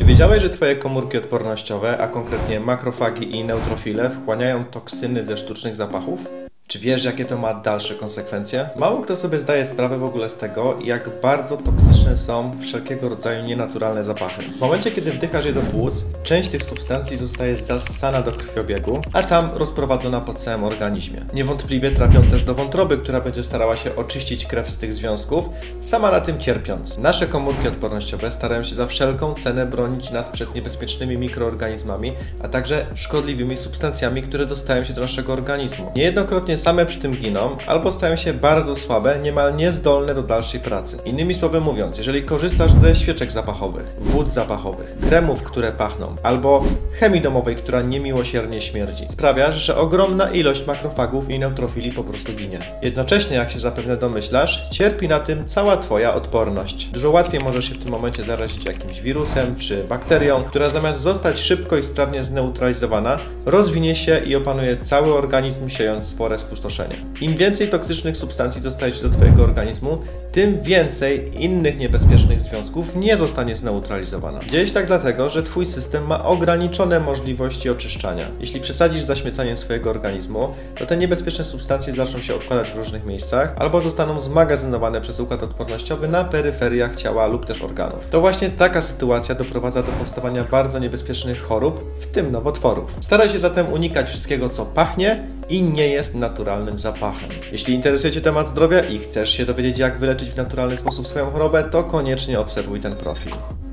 wiedziałeś, że twoje komórki odpornościowe, a konkretnie makrofagi i neutrofile, wchłaniają toksyny ze sztucznych zapachów? Czy wiesz, jakie to ma dalsze konsekwencje? Mało kto sobie zdaje sprawę w ogóle z tego, jak bardzo toksyczne są wszelkiego rodzaju nienaturalne zapachy. W momencie, kiedy wdychasz je do płuc, część tych substancji zostaje zassana do krwiobiegu, a tam rozprowadzona po całym organizmie. Niewątpliwie trafią też do wątroby, która będzie starała się oczyścić krew z tych związków, sama na tym cierpiąc. Nasze komórki odpornościowe starają się za wszelką cenę bronić nas przed niebezpiecznymi mikroorganizmami, a także szkodliwymi substancjami, które dostają się do naszego organizmu. Niejednokrotnie same przy tym giną, albo stają się bardzo słabe, niemal niezdolne do dalszej pracy. Innymi słowy mówiąc, jeżeli korzystasz ze świeczek zapachowych, wód zapachowych, kremów, które pachną, albo chemii domowej, która niemiłosiernie śmierdzi, sprawiasz, że ogromna ilość makrofagów i neutrofili po prostu ginie. Jednocześnie, jak się zapewne domyślasz, cierpi na tym cała twoja odporność. Dużo łatwiej możesz się w tym momencie zarazić jakimś wirusem czy bakterią, która zamiast zostać szybko i sprawnie zneutralizowana, rozwinie się i opanuje cały organizm, siejąc spore spustoszenie. Im więcej toksycznych substancji dostajesz do twojego organizmu, tym więcej innych niebezpiecznych związków nie zostanie zneutralizowana. Dzieje się tak dlatego, że twój system ma ograniczone możliwości oczyszczania. Jeśli przesadzisz z zaśmiecaniem swojego organizmu, to te niebezpieczne substancje zaczną się odkładać w różnych miejscach, albo zostaną zmagazynowane przez układ odpornościowy na peryferiach ciała lub też organów. To właśnie taka sytuacja doprowadza do powstawania bardzo niebezpiecznych chorób, w tym nowotworów. Staraj się zatem unikać wszystkiego, co pachnie i nie jest naturalnym zapachem. Jeśli interesuje cię temat zdrowia i chcesz się dowiedzieć, jak wyleczyć w naturalny sposób swoją chorobę, to koniecznie obserwuj ten profil.